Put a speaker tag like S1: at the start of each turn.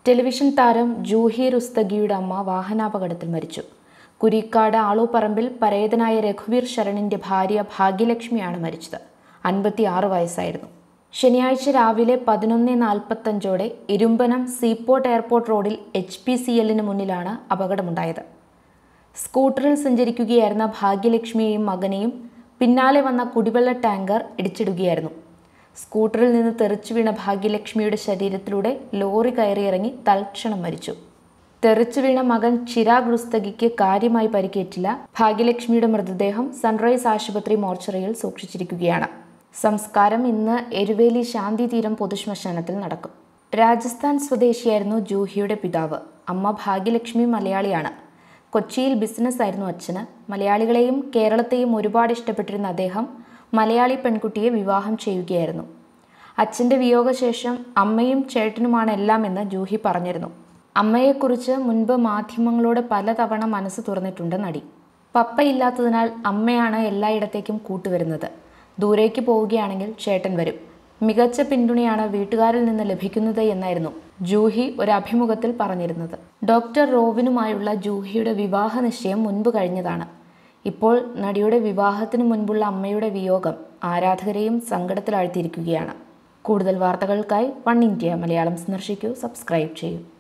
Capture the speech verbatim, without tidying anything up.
S1: Television താരം ജൂഹി റുസ്തഗിയുടെ അമ്മ വാഹനാപകടത്തിൽ മരിച്ചു. കുരിക്കാട് ആളൂപ്പറമ്പിൽ പരേതനായ രഘുവീർ ശരണിന്റെ ഭാര്യ ഭാഗ്യലക്ഷ്മിയാണ് മരിച്ചത്. അൻപത്തിയാറ് വയസ്സായിരുന്നു. ശനിയാഴ്ച രാവിലെ പതിനൊന്ന് നാൽപ്പത്തഞ്ചോടെ ഇരുമ്പനം സീപോർട്ട് എയർപോർട്ട് റോഡിൽ എച്ച് പി സി എല്ലിന് മുന്നിലാണ് അപകടമുണ്ടായത്. സ്കൂട്ടറിൽ സഞ്ചരിക്കുകയായിരുന്ന ഭാഗ്യലക്ഷ്മിയെയും മകനെയും പിന്നാലെ വന്ന കുടിവെള്ള ടാങ്കർ ഇടിച്ചിടുകയായിരുന്നു. സ്കൂട്ടറിൽ നിന്ന് തെറിച്ചു വീണ ഭാഗ്യലക്ഷ്മിയുടെ ശരീരത്തിലൂടെ ലോറി കയറിയിറങ്ങി തൽക്ഷണം മരിച്ചു. തെറിച്ചു വീണ മകൻ ചിരാഗ് റുസ്തഗിക്ക് കാര്യമായി പരിക്കേറ്റില്ല. ഭാഗ്യലക്ഷ്മിയുടെ മൃതദേഹം സൺറൈസ് ആശുപത്രി മോർച്ചറിയിൽ സൂക്ഷിച്ചിരിക്കുകയാണ്. സംസ്കാരം ഇന്ന് എരുവേലി ശാന്തി തീരം പൊതുശ്മശാനത്തിൽ നടക്കും. രാജസ്ഥാൻ സ്വദേശിയായിരുന്നു ജൂഹിയുടെ പിതാവ്. അമ്മ ഭാഗ്യലക്ഷ്മി മലയാളിയാണ്. കൊച്ചിയിൽ ബിസിനസ് ആയിരുന്നു അച്ഛന്. മലയാളികളെയും കേരളത്തെയും ഒരുപാട് ഇഷ്ടപ്പെട്ടിരുന്ന അദ്ദേഹം മലയാളി പെൺകുട്ടിയെ വിവാഹം ചെയ്യുകയായിരുന്നു. അച്ഛൻ്റെ വിയോഗശേഷം അമ്മയും ചേട്ടനുമാണ് എല്ലാം എന്ന് ജൂഹി പറഞ്ഞിരുന്നു. അമ്മയെക്കുറിച്ച് മുൻപ് മാധ്യമങ്ങളോട് പലതവണ മനസ്സ് തുറന്നിട്ടുണ്ട് നടി. പപ്പയില്ലാത്തതിനാൽ അമ്മയാണ് എല്ലായിടത്തേക്കും കൂട്ടുവരുന്നത്. ദൂരേക്ക് പോവുകയാണെങ്കിൽ ചേട്ടൻ വരും. മികച്ച പിന്തുണയാണ് വീട്ടുകാരിൽ നിന്ന് ലഭിക്കുന്നത് എന്നായിരുന്നു ജൂഹി ഒരു അഭിമുഖത്തിൽ പറഞ്ഞിരുന്നത്. ഡോക്ടർ റോവിനുമായുള്ള ജൂഹിയുടെ വിവാഹ നിശ്ചയം മുൻപ് കഴിഞ്ഞതാണ്. ഇപ്പോൾ നടിയുടെ വിവാഹത്തിന് മുൻപുള്ള അമ്മയുടെ വിയോഗം ആരാധകരെയും സങ്കടത്തിലാഴ്ത്തിയിരിക്കുകയാണ്. കൂടുതൽ വാർത്തകൾക്കായി വൺ ഇന്ത്യ മലയാളം സന്ദർശിക്കൂ, സബ്സ്ക്രൈബ് ചെയ്യൂ.